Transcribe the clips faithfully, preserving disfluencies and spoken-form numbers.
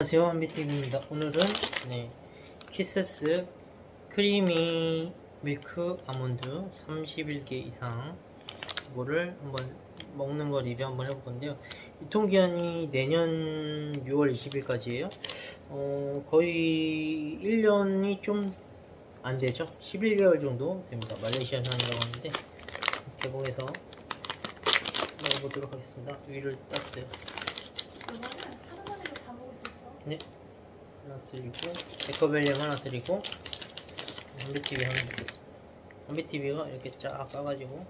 안녕하세요, 한비티비입니다. 오늘은 네, 키세스 크리미 밀크 아몬드 삼십일 개 이상 이거를 한번 먹는 거 리뷰 한번 해볼 건데요. 유통기한이 내년 유월 이십일까지예요. 어, 거의 일 년이 좀 안 되죠. 십일 개월 정도 됩니다. 말레이시아산이라고 하는데 개봉해서 먹어보도록 하겠습니다. 위를 땄어요. 이거는 하나만으로 다 먹을 수 있어. 네, 하나 드리고 에코벨륨 하나 드리고 한비티비 하나 드리겠습니다. 한비티비가 이렇게 쫙 까가지고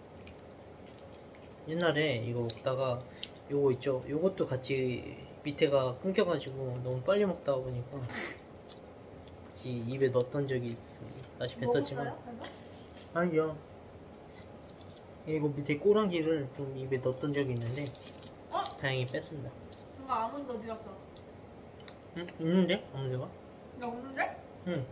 옛날에 이거 먹다가 요거 있죠, 요것도 같이 밑에가 끊겨가지고 너무 빨리 먹다 보니까 같이 입에 넣었던 적이 있습니다. 다시 뱉었지만 먹었어요? 아니요, 이거 밑에 꼬랑지를 좀 입에 넣었던 적이 있는데 어? 다행히 뺐습니다. 이거 아몬드 어디 갔어? 응? 있는데? 아몬드가? 나 없는데? 응.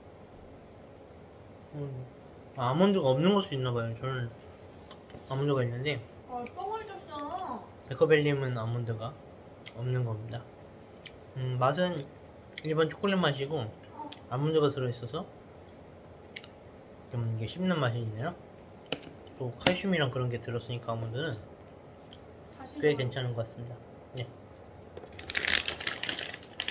음. 아, 아몬드가 없는 것도 있나봐요. 저는 아몬드가 있는데 어, 뻥을 줬어. 에코벨림은 아몬드가 없는 겁니다. 음, 맛은 일반 초콜릿 맛이고 어. 아몬드가 들어있어서 좀 이게 씹는 맛이 있네요. 또 칼슘이랑 그런 게 들었으니까 아몬드는 꽤 괜찮은 것 같습니다. 네.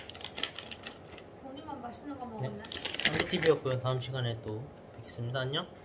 본인만 맛있는 거 네. 먹었네. 한비티비였고요. 다음 시간에 또 뵙겠습니다. 안녕.